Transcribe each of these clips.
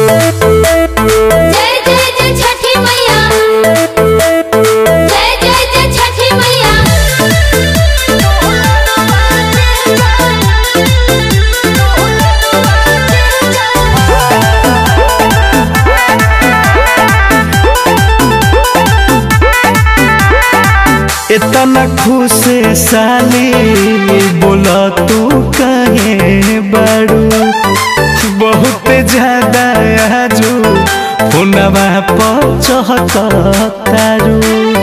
इतना खुश साली बोला तू कहे बड़ू बहुत ज्यादा आजू फोनवा पर चहकतारू।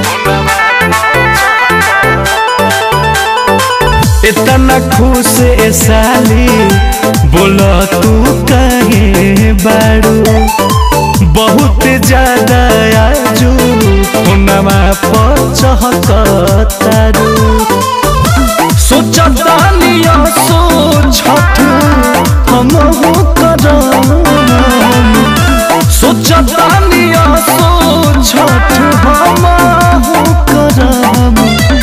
इतना खुश साली बोला तू कहे बड़ू बहुत ज्यादा आजू फोनवा पर चहकतारू। सोचतानिया सोचत हमहु करम सोचतानिया सोचत हमहु करम।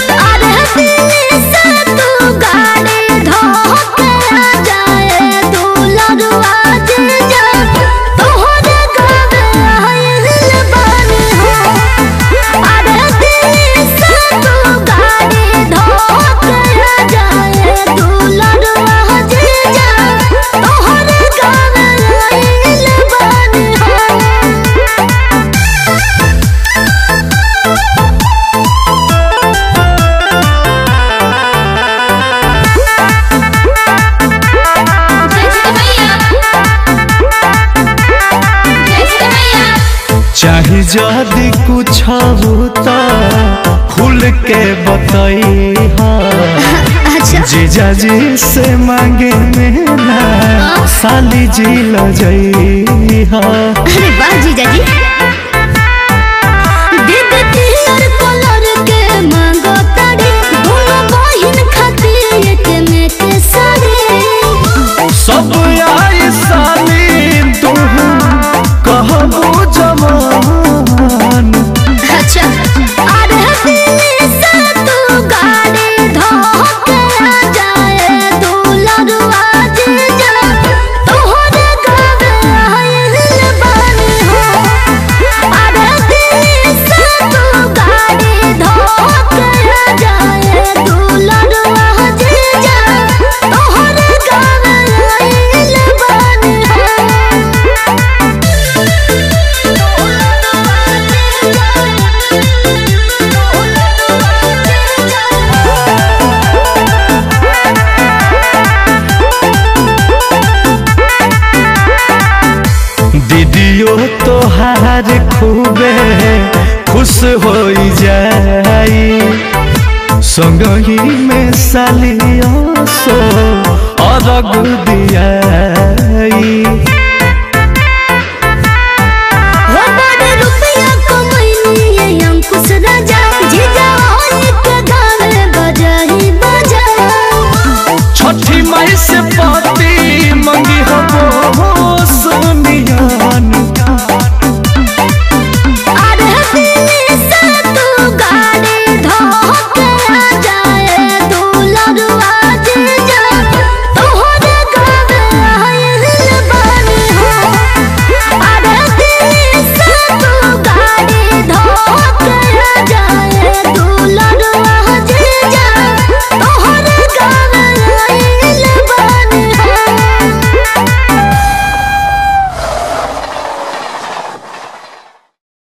चाहे जदि कुछ होता खुल के बताई जीजा जी से मांगे मेरा साली जी लजई। अरे वाह जीजा जी सब आई साली तू कहबो जमान। अच्छा दीदियो तोहार खूबे खुश हो जाई संगही में सालियों सो अरग दिया।